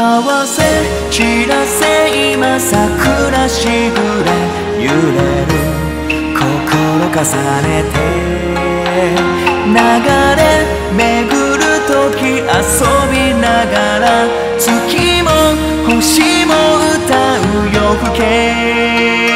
回せ散らせ今桜しぐれ揺れる心重ねて流れ巡る時遊びながら月も星も歌う夜更け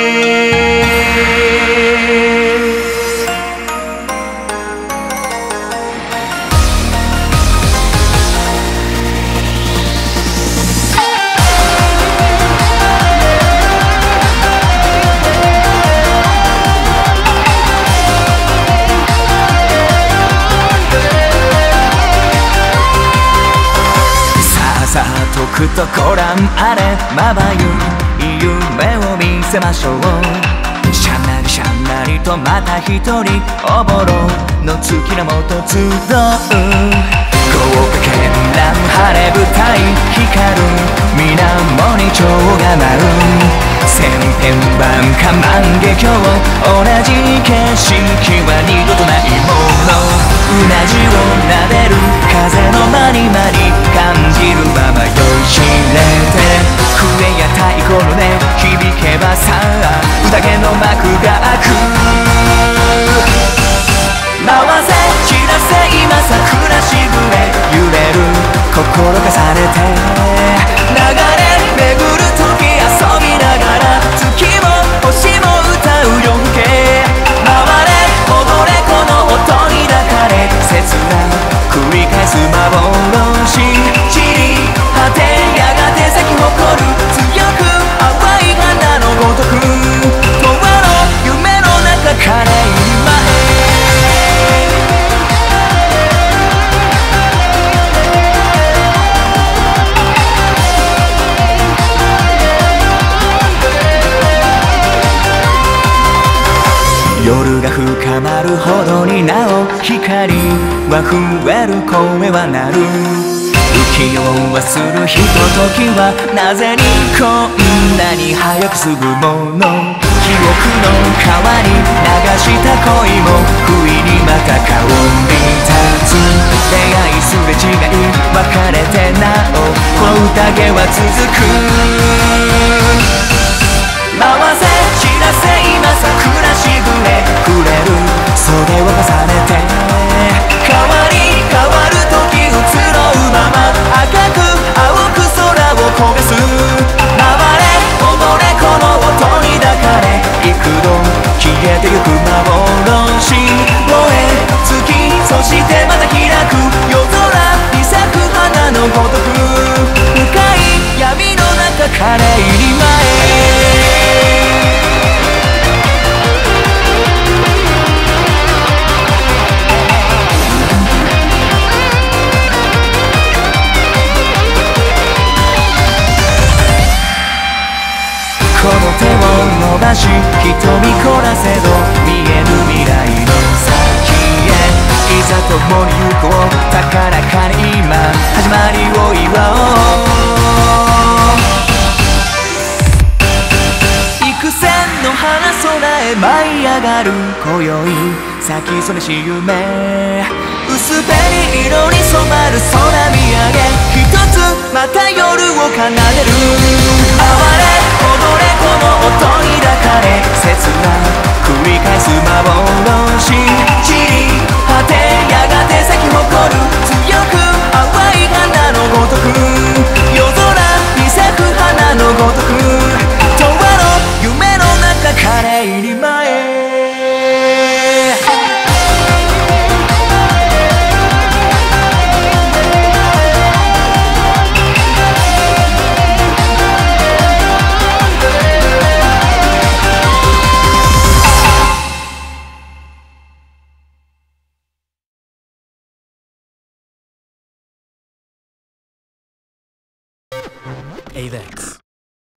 とくとご覧あれまばゆい夢を見せましょうしゃなりしゃなりとまた一人おぼろの月のもと集う豪華絢爛晴れ舞台光る水面に蝶が舞う千変万化万華鏡同じ景色は二度とないものうなじを撫でる風のまにまに感じるまま酔いしれて笛や太鼓の音響けばさあ宴の幕が開く回せ散らせ今桜しぐれ揺れる心重ねて流れ巡る時遊びながら月も星も歌う夜更け回れ踊れこの音に抱かれ切な繰り返す幻散り果てやがて咲き誇る強く淡い花のごとく永遠の夢の中枯れ入り前夜が深まるほどになお光は増える声は鳴る浮世はするひとときはなぜにこんなに早く過ぐもの記憶の川に流した恋も不意にまた顔に立つ出会いすれ違い別れてなおこの宴は続く回せ散らせ今桜しぐれ触れる袖を重ねて変わり変わる時移ろうまま赤く青く空を焦がす回れ踊れこの音に抱かれ幾度消えてゆく幻燃え尽きそしてまた開く夜空に咲く花のごとく深い闇の中枯れ入り前この手を伸ばし瞳凝らせど見えぬ未来の先へいざ共に行こう高らかに今始まりを祝おう幾千の花空へ舞い上がる今宵咲きそめし夢薄紅色に染まる空見上げ一つまた夜を奏でる哀れ踊れこの音に抱かれ切な繰り返す幻散り果てやがて咲き誇る強く淡い花のごとく夜空に咲く花のごとく永遠の夢の中枯れ入り前 AVEX